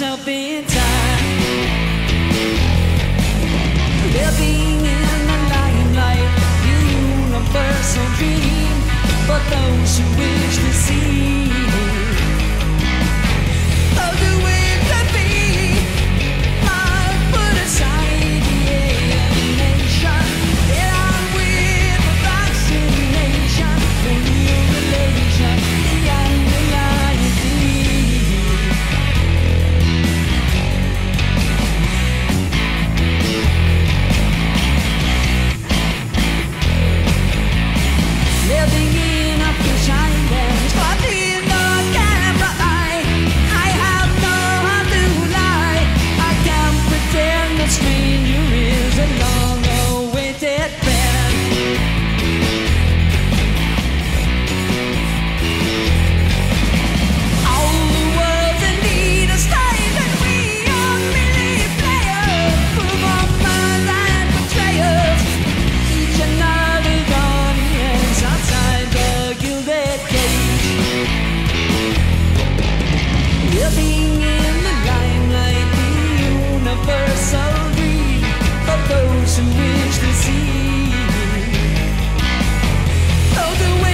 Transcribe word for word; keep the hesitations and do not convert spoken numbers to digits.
yourself in time. Living in the limelight, universal dream for those who wish to see. Oh, the way to be, I put aside the alienation. Get on with the vaccination, the real relation, the unreality. Living in a fish island, caught in the camera eye. I have no heart to lie. I can't pretend the stranger is a long-awaited friend. All the world's in need of stage, and we are merely players, performers and betrayers. Each another's audience outside the gilded cage. Living in the limelight, the universal dream for those who wish to see. Oh, the way